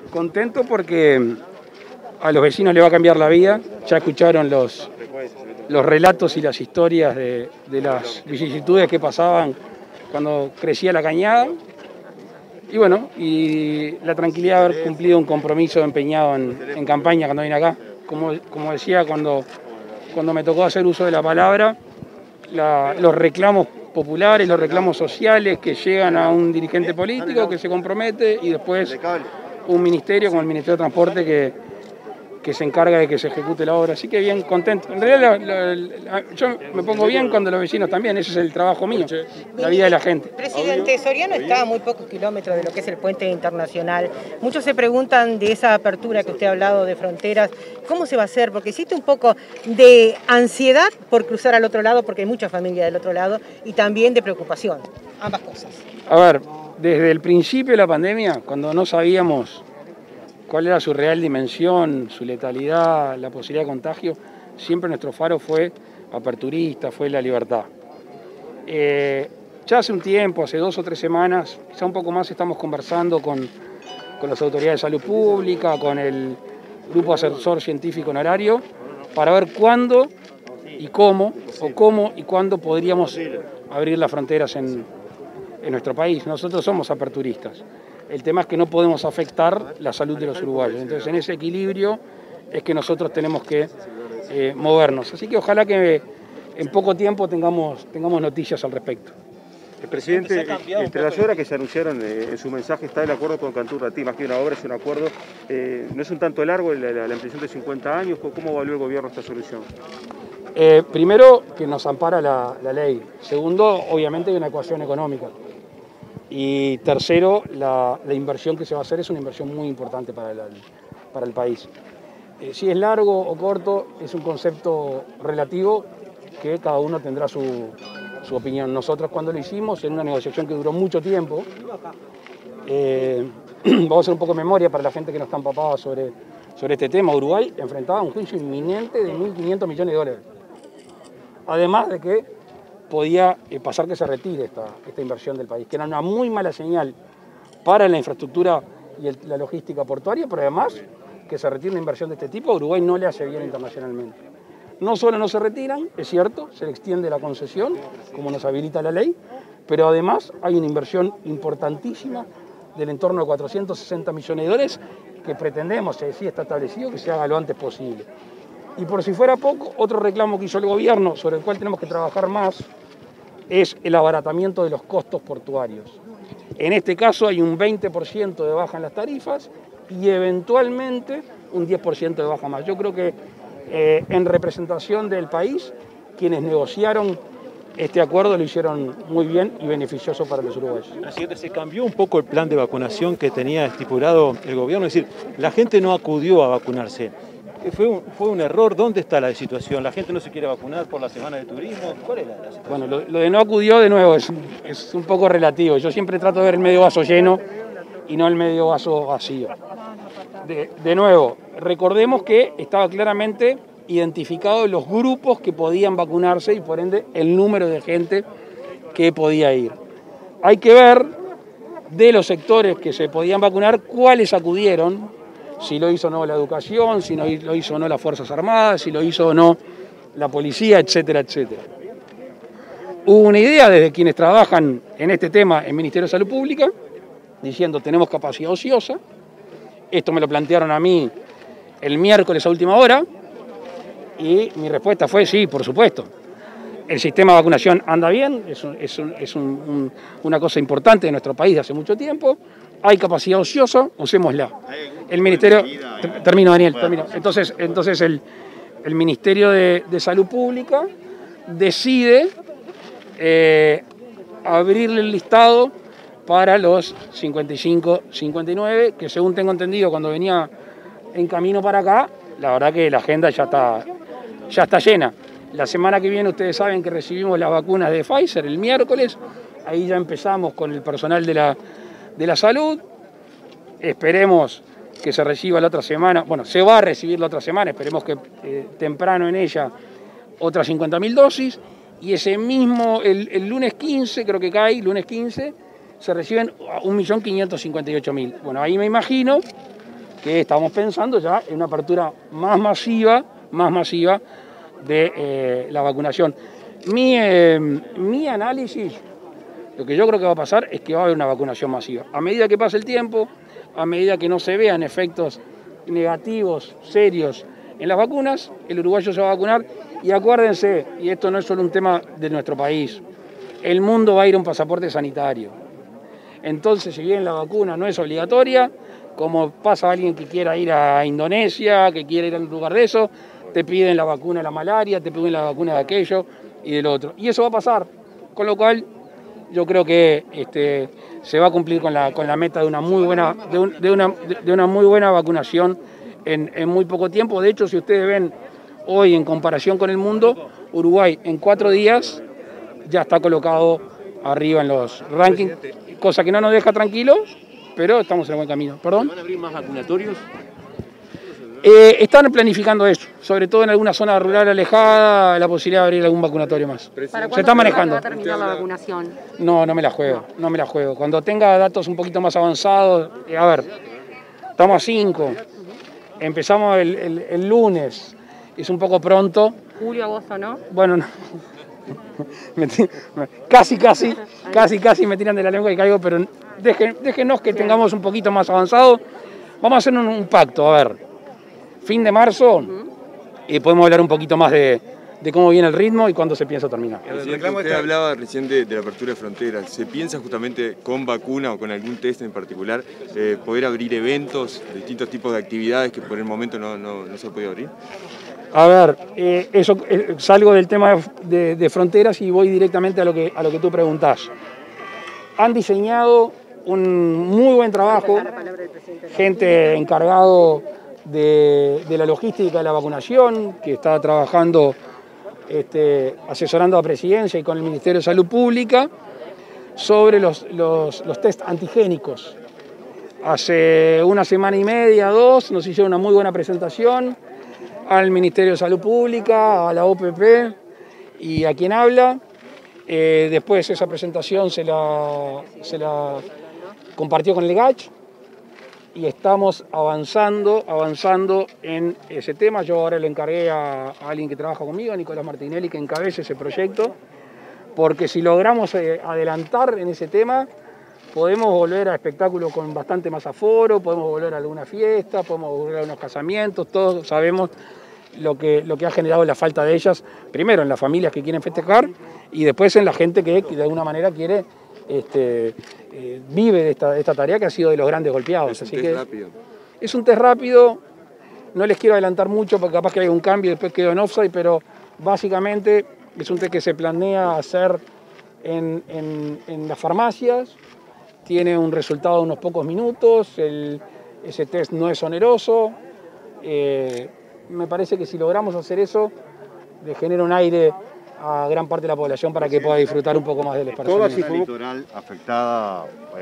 Contento porque a los vecinos les va a cambiar la vida. Ya escucharon los relatos y las historias de las vicisitudes que pasaban cuando crecía la cañada. Y bueno, y la tranquilidad de haber cumplido un compromiso empeñado en campaña cuando vine acá. Como decía cuando me tocó hacer uso de la palabra, los reclamos populares, los reclamos sociales que llegan a un dirigente político que se compromete y después un ministerio como el Ministerio de Transporte que se encarga de que se ejecute la obra. Así que bien, contento. En realidad yo me pongo bien cuando los vecinos también, ese es el trabajo mío, la vida de la gente. Presidente, Soriano está a muy pocos kilómetros de lo que es el puente internacional. Muchos se preguntan de esa apertura que usted ha hablado de fronteras, ¿cómo se va a hacer? Porque existe un poco de ansiedad por cruzar al otro lado, porque hay mucha familia del otro lado, y también de preocupación, ambas cosas. A ver, desde el principio de la pandemia, cuando no sabíamos cuál era su real dimensión, su letalidad, la posibilidad de contagio, siempre nuestro faro fue aperturista, fue la libertad. Ya hace un tiempo, hace 2 o 3 semanas, quizá un poco más, estamos conversando con las autoridades de salud pública, con el grupo asesor científico honorario, para ver cuándo y cómo y cuándo podríamos abrir las fronteras en nuestro país. Nosotros somos aperturistas. El tema es que no podemos afectar la salud de los uruguayos. Entonces, en ese equilibrio es que nosotros tenemos que movernos. Así que ojalá que en poco tiempo tengamos noticias al respecto. El presidente, entre las obras que se anunciaron en su mensaje está el acuerdo con Canturratí, más que una obra es un acuerdo. ¿No es un tanto largo la ampliación de 50 años? ¿Cómo evaluó el gobierno esta solución? Primero, que nos ampara la ley. Segundo, obviamente, hay una ecuación económica. Y tercero, la inversión que se va a hacer es una inversión muy importante para el país. Si es largo o corto, es un concepto relativo que cada uno tendrá su opinión. Nosotros cuando lo hicimos, en una negociación que duró mucho tiempo, vamos a hacer un poco de memoria para la gente que no está empapada sobre este tema. Uruguay enfrentaba un juicio inminente de 1.500 millones de dólares. Además de que podía pasar que se retire esta inversión del país, que era una muy mala señal para la infraestructura y la logística portuaria, pero además que se retire una inversión de este tipo, a Uruguay no le hace bien internacionalmente. No solo no se retiran, es cierto, se le extiende la concesión, como nos habilita la ley, pero además hay una inversión importantísima del entorno de 460 millones de dólares que pretendemos, sí está establecido, que se haga lo antes posible. Y por si fuera poco, otro reclamo que hizo el gobierno, sobre el cual tenemos que trabajar más, es el abaratamiento de los costos portuarios. En este caso hay un 20% de baja en las tarifas y eventualmente un 10% de baja más. Yo creo que en representación del país, quienes negociaron este acuerdo lo hicieron muy bien y beneficioso para los uruguayos. Presidente, se cambió un poco el plan de vacunación que tenía estipulado el gobierno, es decir, la gente no acudió a vacunarse. ¿Fue un error? ¿Dónde está la situación? ¿La gente no se quiere vacunar por la semana de turismo? ¿Cuál es la situación? Bueno, lo de no acudió, de nuevo, es un poco relativo. Yo siempre trato de ver el medio vaso lleno y no el medio vaso vacío. De nuevo, recordemos que estaba claramente identificados los grupos que podían vacunarse y por ende el número de gente que podía ir. Hay que ver de los sectores que se podían vacunar cuáles acudieron, si lo hizo o no la educación, si lo hizo o no las Fuerzas Armadas, si lo hizo o no la policía, etcétera, etcétera. Hubo una idea desde quienes trabajan en este tema en Ministerio de Salud Pública, diciendo tenemos capacidad ociosa. Esto me lo plantearon a mí el miércoles a última hora y mi respuesta fue sí, por supuesto. El sistema de vacunación anda bien, es una cosa importante de nuestro país de hace mucho tiempo. Hay capacidad ociosa, usémosla. El Ministerio, termino Daniel, termino. Entonces el Ministerio de Salud Pública decide abrirle el listado para los 55, 59, que según tengo entendido cuando venía en camino para acá, la verdad que la agenda ya está llena. La semana que viene ustedes saben que recibimos las vacunas de Pfizer el miércoles, ahí ya empezamos con el personal de la salud, esperemos que se reciba la otra semana, bueno, se va a recibir la otra semana, esperemos que temprano en ella otras 50.000 dosis, y ese mismo, el lunes 15, creo que cae, lunes 15, se reciben 1.558.000. Bueno, ahí me imagino que estamos pensando ya en una apertura más masiva de la vacunación. Mi análisis, lo que yo creo que va a pasar es que va a haber una vacunación masiva. A medida que pase el tiempo, a medida que no se vean efectos negativos, serios en las vacunas, el uruguayo se va a vacunar. Y acuérdense, y esto no es solo un tema de nuestro país, el mundo va a ir a un pasaporte sanitario. Entonces, si bien la vacuna no es obligatoria, como pasa a alguien que quiera ir a Indonesia, que quiera ir a un lugar de eso, te piden la vacuna de la malaria, te piden la vacuna de aquello y del otro. Y eso va a pasar, con lo cual yo creo que se va a cumplir con la meta de una muy buena vacunación en muy poco tiempo. De hecho, si ustedes ven hoy en comparación con el mundo, Uruguay en 4 días ya está colocado arriba en los rankings, cosa que no nos deja tranquilos, pero estamos en el buen camino. ¿Perdón? ¿Van a abrir más vacunatorios? Están planificando eso, sobre todo en alguna zona rural alejada, la posibilidad de abrir algún vacunatorio más. Se está manejando. ¿Va a terminar la vacunación? No me la juego. Cuando tenga datos un poquito más avanzados, a ver, estamos a 5, empezamos el lunes, es un poco pronto. Julio, agosto, ¿no? Bueno, no. Casi me tiran de la lengua y caigo, pero déjenos que tengamos un poquito más avanzado. Vamos a hacer un pacto, a ver, fin de marzo, y podemos hablar un poquito más de cómo viene el ritmo y cuándo se piensa terminar. Usted hablaba recién de la apertura de fronteras. ¿Se piensa justamente con vacuna o con algún test en particular poder abrir eventos, distintos tipos de actividades que por el momento no se puede abrir? A ver, salgo del tema de fronteras y voy directamente a lo que tú preguntás. Han diseñado un muy buen trabajo, gente encargado de la logística de la vacunación, que está trabajando asesorando a Presidencia y con el Ministerio de Salud Pública sobre los test antigénicos. Hace 1 semana y media, 2, nos hicieron una muy buena presentación al Ministerio de Salud Pública, a la OPP y a quien habla. Después esa presentación se la compartió con el GACH y estamos avanzando en ese tema. Yo ahora le encargué a alguien que trabaja conmigo, a Nicolás Martinelli, que encabece ese proyecto, porque si logramos adelantar en ese tema, podemos volver a espectáculos con bastante más aforo, podemos volver a alguna fiesta, podemos volver a unos casamientos. Todos sabemos lo que ha generado la falta de ellas, primero en las familias que quieren festejar y después en la gente que de alguna manera quiere vive de esta tarea que ha sido de los grandes golpeados. Es un test rápido. Es un test rápido, no les quiero adelantar mucho porque capaz que hay un cambio y después quedo en offside, pero básicamente es un test que se planea hacer en las farmacias, tiene un resultado de unos pocos minutos, ese test no es oneroso. Me parece que si logramos hacer eso, le genera un aire a gran parte de la población para que pueda disfrutar un poco más del esparcimiento. Toda la litoral afectada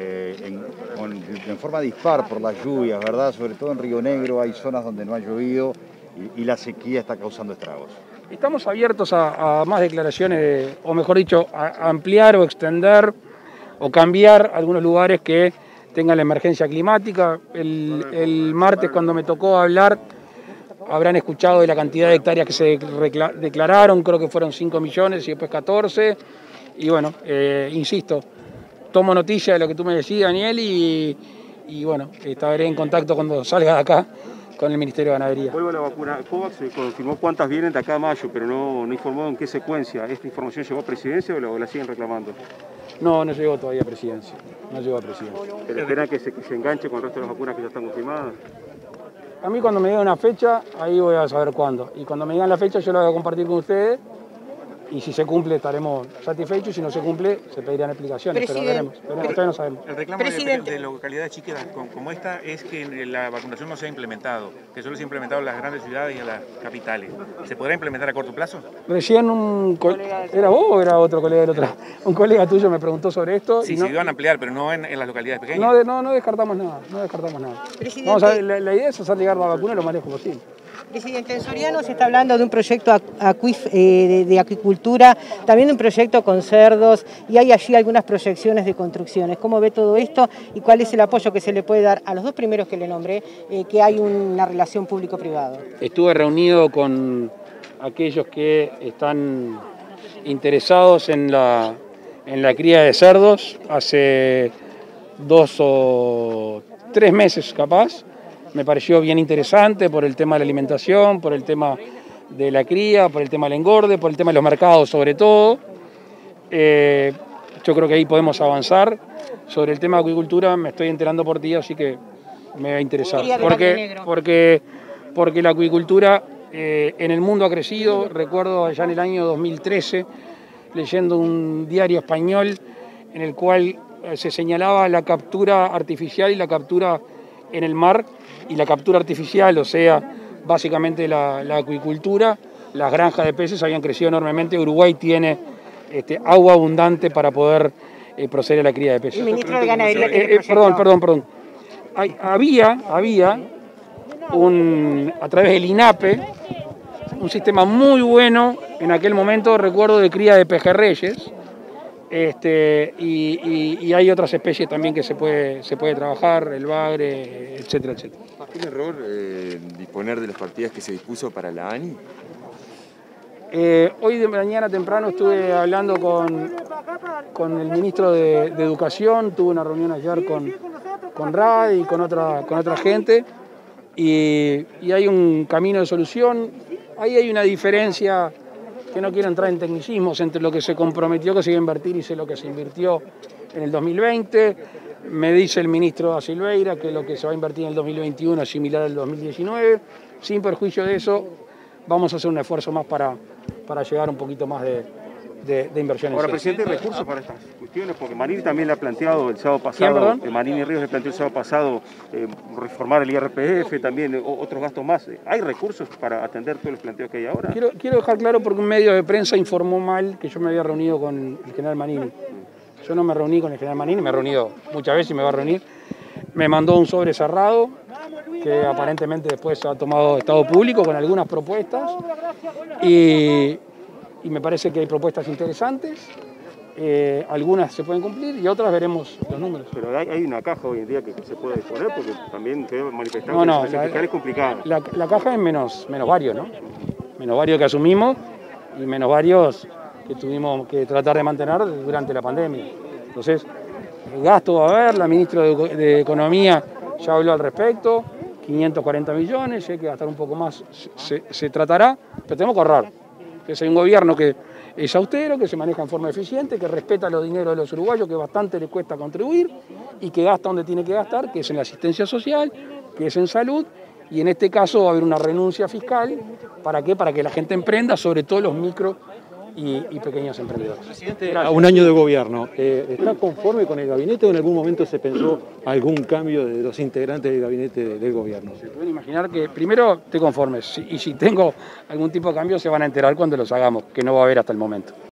en forma dispar por las lluvias, ¿verdad? Sobre todo en Río Negro hay zonas donde no ha llovido y la sequía está causando estragos. Estamos abiertos a más declaraciones, o mejor dicho, a ampliar o extender o cambiar algunos lugares que tengan la emergencia climática. El martes, cuando me tocó hablar, habrán escuchado de la cantidad de hectáreas que se declararon, creo que fueron 5 millones y después 14. Y bueno, insisto, tomo noticia de lo que tú me decís, Daniel, y bueno, estaré en contacto cuando salga de acá con el Ministerio de Ganadería. Vuelvo a la vacuna. COVAX confirmó cuántas vienen de acá a mayo, pero no informó en qué secuencia. ¿Esta información llegó a Presidencia o la siguen reclamando? No llegó todavía a Presidencia. No llegó a Presidencia. ¿Pero esperan que se enganche con el resto de las vacunas que ya están confirmadas? A mí cuando me digan una fecha, ahí voy a saber cuándo. Y cuando me digan la fecha yo la voy a compartir con ustedes. Y si se cumple estaremos satisfechos, y si no se cumple se pedirán explicaciones, pero veremos, todavía no sabemos. El reclamo de localidades chiquitas como esta es que la vacunación no se ha implementado, que solo se ha implementado en las grandes ciudades y en las capitales. ¿Se podrá implementar a corto plazo? Recién ¿era vos o era otro colega del otro? Un colega tuyo me preguntó sobre esto. Sí, se iban a ampliar, pero no en las localidades pequeñas. No descartamos nada, Vamos a ver, la idea es hacer llegar la vacuna lo más lejos posible. Presidente, en Soriano se está hablando de un proyecto de acuicultura, también de un proyecto con cerdos, y hay allí algunas proyecciones de construcciones. ¿Cómo ve todo esto y cuál es el apoyo que se le puede dar a los dos primeros que le nombré, que hay una relación público-privado? Estuve reunido con aquellos que están interesados en la cría de cerdos hace 2 o 3 meses capaz. Me pareció bien interesante por el tema de la alimentación, por el tema de la cría, por el tema del engorde, por el tema de los mercados sobre todo. Yo creo que ahí podemos avanzar. Sobre el tema de acuicultura me estoy enterando por ti, así que me va a interesar. Porque la acuicultura en el mundo ha crecido. Recuerdo allá en el año 2013 leyendo un diario español en el cual se señalaba la captura artificial y la captura en el mar, y la captura artificial, o sea, básicamente la acuicultura, las granjas de peces habían crecido enormemente. Uruguay tiene agua abundante para poder proceder a la cría de peces. El ministro de Ganadería. Perdón. Había a través del INAPE un sistema muy bueno en aquel momento, recuerdo, de cría de pejerreyes. Y hay otras especies también que se puede trabajar, el bagre, etcétera, etcétera. ¿Fue un error disponer de las partidas que se dispuso para la ANI? Hoy de mañana temprano estuve hablando con el ministro de Educación, tuve una reunión ayer con RAD y con otra gente, y hay un camino de solución. Ahí hay una diferencia, que no quiero entrar en tecnicismos, entre lo que se comprometió que se iba a invertir y lo que se invirtió en el 2020. Me dice el ministro da Silveira que lo que se va a invertir en el 2021 es similar al 2019. Sin perjuicio de eso, vamos a hacer un esfuerzo más para llegar un poquito más de inversiones. Ahora, presidente, ¿hay recursos para estas cuestiones? Porque Manini también le ha planteado el sábado pasado, Manini Ríos le planteó el sábado pasado reformar el IRPF, también otros gastos más. ¿Hay recursos para atender todos los planteos que hay ahora? Quiero dejar claro, porque un medio de prensa informó mal que yo me había reunido con el general Manini. Yo no me reuní con el general Manini, me he reunido muchas veces y me va a reunir. Me mandó un sobre cerrado que aparentemente después ha tomado estado público con algunas propuestas, y me parece que hay propuestas interesantes. Algunas se pueden cumplir y otras veremos los números. Pero hay una caja hoy en día que se puede disponer, porque también te he manifestado que la situación fiscal es complicada. La caja es menos varios, ¿no? Menos varios que asumimos y menos varios que tuvimos que tratar de mantener durante la pandemia. Entonces, el gasto va a haber, la ministra de Economía ya habló al respecto, 540 millones, si hay que gastar un poco más se tratará, pero tenemos que ahorrar. Que es un gobierno que es austero, que se maneja en forma eficiente, que respeta los dineros de los uruguayos, que bastante le cuesta contribuir y que gasta donde tiene que gastar, que es en la asistencia social, que es en salud, y en este caso va a haber una renuncia fiscal. ¿Para qué? Para que la gente emprenda, sobre todo los micro y pequeños emprendedores. Presidente, a un año de gobierno, ¿está conforme con el gabinete o en algún momento se pensó algún cambio de los integrantes del gabinete del gobierno? Se pueden imaginar que primero estoy conforme, y si tengo algún tipo de cambio se van a enterar cuando los hagamos, que no va a haber hasta el momento.